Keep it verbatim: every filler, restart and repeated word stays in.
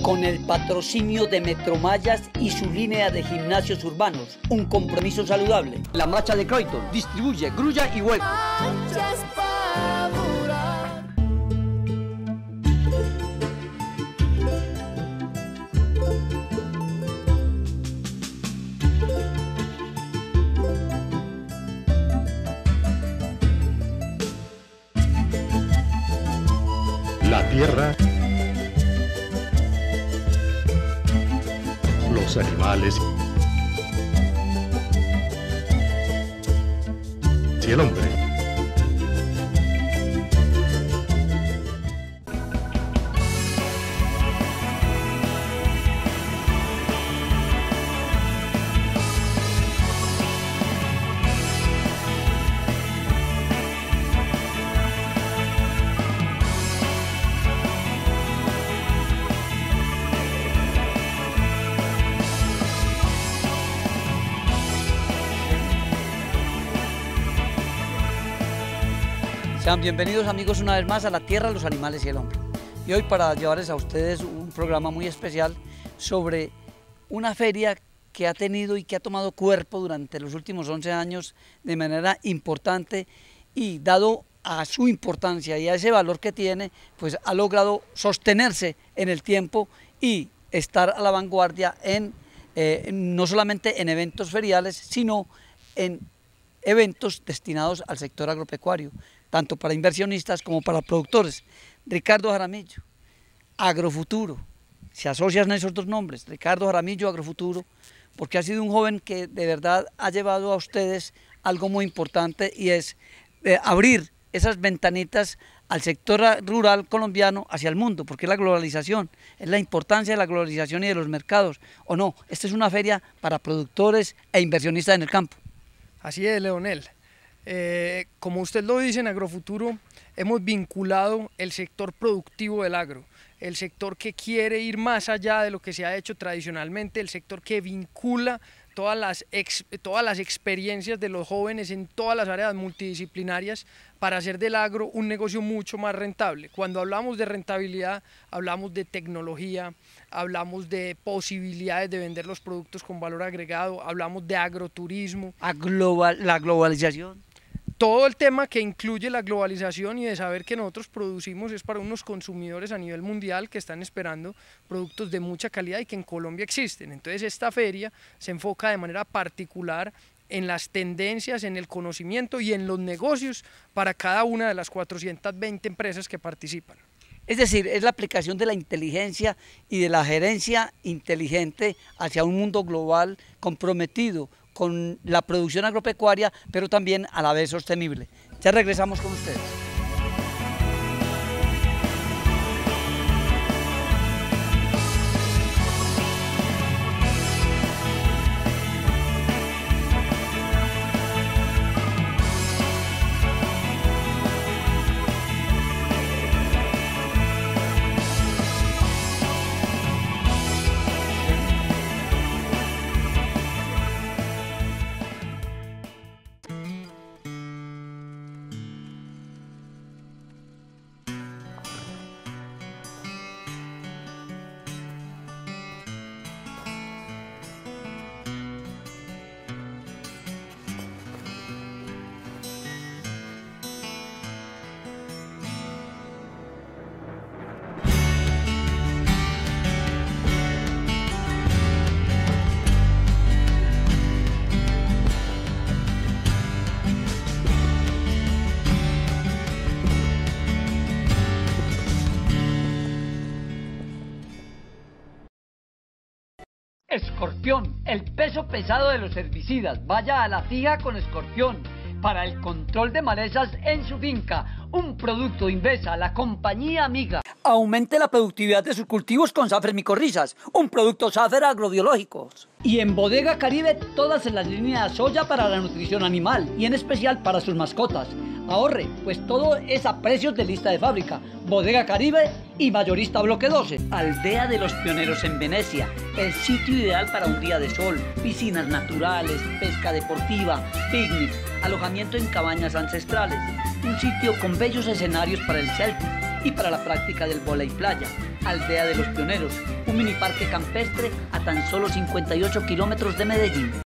con el patrocinio de Metromallas y su línea de gimnasios urbanos. Un compromiso saludable. La marcha de Croydon distribuye grulla y hueco. La tierra, los animales y el hombre. Sean bienvenidos amigos una vez más a La Tierra, los Animales y el Hombre. Y hoy para llevarles a ustedes un programa muy especial sobre una feria que ha tenido y que ha tomado cuerpo durante los últimos once años de manera importante y dado a su importancia y a ese valor que tiene, pues ha logrado sostenerse en el tiempo y estar a la vanguardia en, eh, no solamente en eventos feriales, sino en eventos destinados al sector agropecuario, tanto para inversionistas como para productores. Ricardo Jaramillo, Agrofuturo, se asocian esos dos nombres, Ricardo Jaramillo, Agrofuturo, porque ha sido un joven que de verdad ha llevado a ustedes algo muy importante y es eh, abrir esas ventanitas al sector rural colombiano hacia el mundo, porque es la globalización, es la importancia de la globalización y de los mercados, ¿o no? Esta es una feria para productores e inversionistas en el campo. Así es, Leonel. Eh, como usted lo dice, en Agrofuturo hemos vinculado el sector productivo del agro, el sector que quiere ir más allá de lo que se ha hecho tradicionalmente, el sector que vincula todas las, ex, todas las experiencias de los jóvenes en todas las áreas multidisciplinarias para hacer del agro un negocio mucho más rentable. Cuando hablamos de rentabilidad, hablamos de tecnología, hablamos de posibilidades de vender los productos con valor agregado, hablamos de agroturismo. A global, la globalización. Todo el tema que incluye la globalización y de saber que nosotros producimos es para unos consumidores a nivel mundial que están esperando productos de mucha calidad y que en Colombia existen. Entonces esta feria se enfoca de manera particular en las tendencias, en el conocimiento y en los negocios para cada una de las cuatrocientas veinte empresas que participan. Es decir, es la aplicación de la inteligencia y de la gerencia inteligente hacia un mundo global comprometido con la producción agropecuaria, pero también a la vez sostenible. Ya regresamos con ustedes. Escorpión, el peso pesado de los herbicidas. Vaya a la fija con Escorpión para el control de malezas en su finca. Un producto Invesa, la compañía amiga. Aumente la productividad de sus cultivos con Safer Micorrizas, un producto Safer agrobiológicos. Y en Bodega Caribe, todas en las líneas de soya para la nutrición animal y en especial para sus mascotas. Ahorre, pues todo es a precios de lista de fábrica. Bodega Caribe y Mayorista Bloque doce. Aldea de los Pioneros en Venecia, el sitio ideal para un día de sol, piscinas naturales, pesca deportiva, picnic, alojamiento en cabañas ancestrales, un sitio con bellos escenarios para el selfie. y para la práctica del vóley playa. Aldea de los Pioneros, un mini parque campestre a tan solo cincuenta y ocho kilómetros de Medellín.